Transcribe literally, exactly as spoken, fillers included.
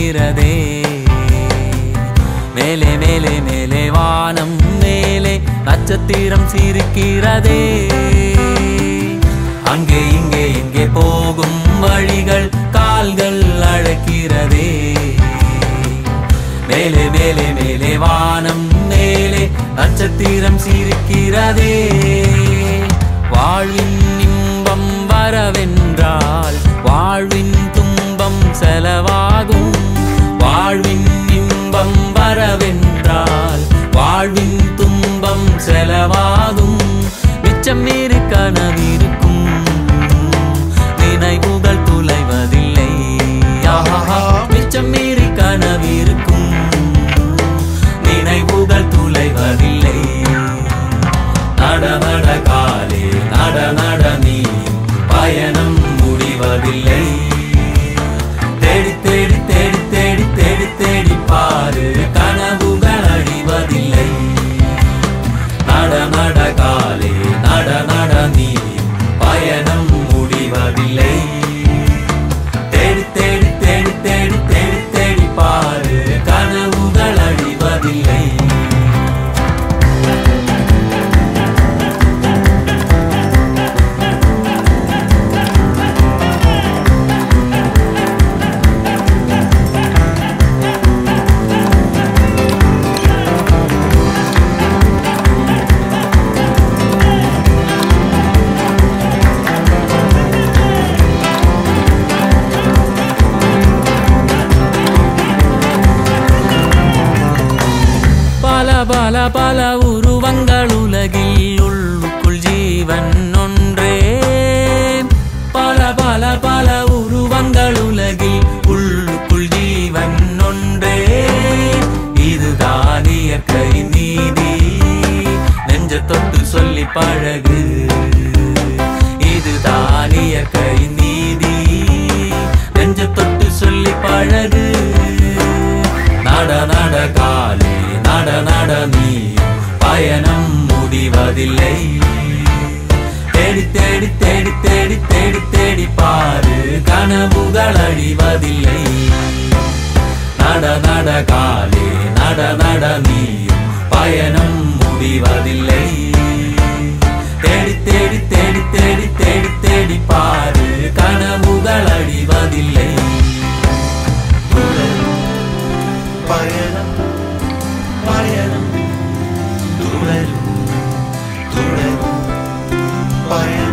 அழைக்கிறதே மேலே மேலே மேலே வானம் மேலே நட்சத்திரம் சிரிக்கிறதே அங்கே இங்கே இங்கே போகும் வழிகள் கால்கள் அழைக்கிறதே மேலே மேலே மேலே வானம் மேலே நட்சத்திரம் சிரிக்கிறதே வாழ்வின் இன்பம் வரவென்றால் வாழ்வின் துன்பம் செலவாகும் வாழ்வின் இன்பம் வரவென்றால் வாழ்வின் துன்பம் செலவாகும் மிச்சம் மீறி கனவிருக்கும் நினைவுகள் துளைவதில்லை மிச்சம் மீறி கனவிருக்கும் நினைவுகள் துளைவதில்லை நட நட காலே நட நட நீ பயணம் முடிவதில்லை தேடி தேடி தேடி தேடி தேடி தேடி பாரு கனவுகள் அழிவதில்லை நட நட காலே நட நட நீ பயணம் முடிவதில்லை தேடி தேடி தேடி தேடி தேடி தேடி பாரு கனவுகள் அழிவதில்லை பல பல உருவங்கள் உலகில் உள்ளுக்குள் ஜீவன் ஒன்றே பல பல பல உருவங்கள் உலகில் உள்ளுக்குள் ஜீவன் ஒன்றே இதுதான் இயற்கை நீதி நெஞ்ச தொட்டு சொல்லி பழகு இதுதான் இயற்கை நீதி நெஞ்ச தொட்டு சொல்லி பழகு நட நட காலே நட நட நீ பயணம் முடிவதில்லை தேடி தேடி தேடி தேடி தேடி தேடி பாரு கனவுகள் அழிவதில்லை நட நட காலே நட நட நீ பயணம் முடிவதில்லை தேடி தேடி தேடி தேடி தேடி தேடி பாரு கனவுகள் அழிவதில்லை பயணம் பயணம் துளரும் துளரும் பயணம்